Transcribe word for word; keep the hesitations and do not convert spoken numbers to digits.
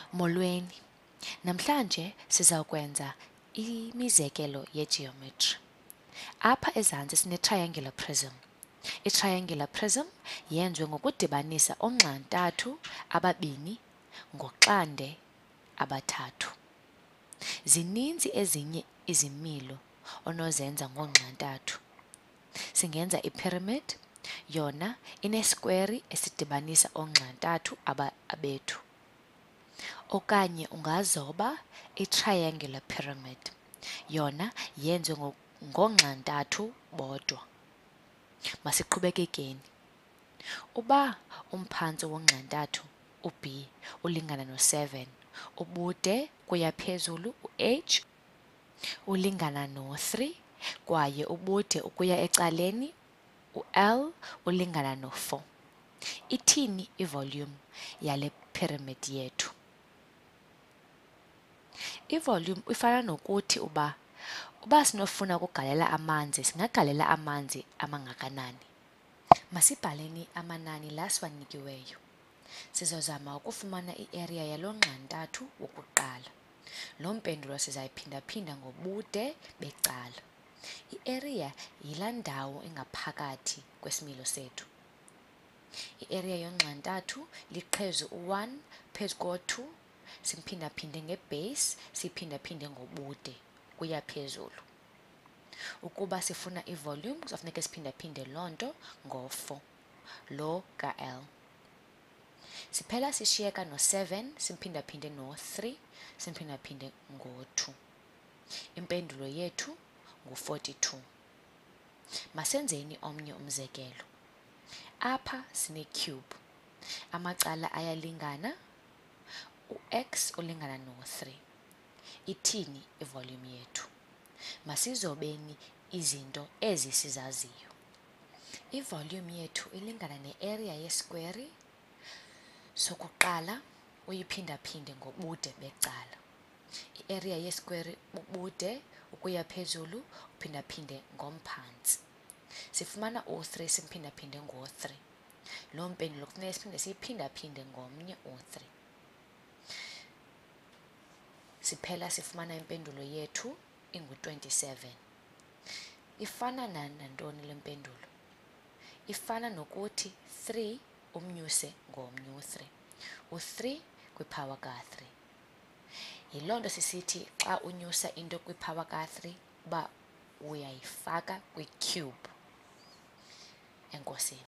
Molweni, namhlanje sizawukwenza imizekelo yegeometry. Apha ezantsi sine-triangular prism. I-triangular prism yenziwe ngokudibanisa oongxantathu ababini ngoxande abathathu. Zininzi ezinye izimilo onozenza ngoongxantathu. Singenza ipyramid, yona ineskweri esidibanisa oongxantathu abethu. Okanye ungazoba i-triangular pyramid, yona yenziwe ngoongxantathu bodwa. Masiqhubekekeni. Uba umphantsi wongxantathu u-B ulingana no-seven, ubude kuya phezulu u-H ulingana no-three, kwaye ubude ukuya ecaleni u-L ulingana no-four. Ithini i-volume yale pyramid yethu? I-volume ifana nokuthi uba uba sinofuna ukugalela amanzi, singagalela amanzi amangakanani. Masibhaleni amanani la siwanikiweyo. Sizozama ukufumana i-area yaloo ngxantathu wokuqala. Lo mpendulo sizayiphinda-phinda ngobude becala. I-area yilaa ndawo engaphakathi kwesimilo sethu. I-area yongxantathu liqhezu u-one phezu ko-two, simphinda-phinde ngebase, siphinda-phinde ngobude kuya phezulu. Ukuba sifuna i-volume, kuzofuneka siphinda-phinde loo nto ngo-four, lo ka-L. Siphela sishiyeka no-seven, simphinda-phinde no-three, simphinda-phinde ngo-two. Impendulo yethu ngu-forty-two. Masenzeni omnye umzekelo. Apha sine-cube. Amacala ayalingana, u-X ulingana no-three. Ithini i-volume yethu? Masizobeni izinto ezi sizaziyo. I-volume yethu ilingana ne-area yeskweri sokuqala uyiphinda-phinde ngobude becala. I-area yeskweri ubude ukuya phezulu uphinda-phinde ngomphantsi. Sifumana u-three simphinda-phinde ngo-three. Loo mpendulo kufuneka siphinde siyiphinda-phinde ngomnye u-three. Siphela sifumana impendulo yethu ingu-twenty-seven. Ifana nantoni le mpendulo? Ifana nokuthi three umnyuse ngomnye u-three. u-three kwiphawa ka-three. Yiloo nto sisithi xa unyusa into kwiphawa ka-three uba uyayifaka kwi-cube. Enkosini.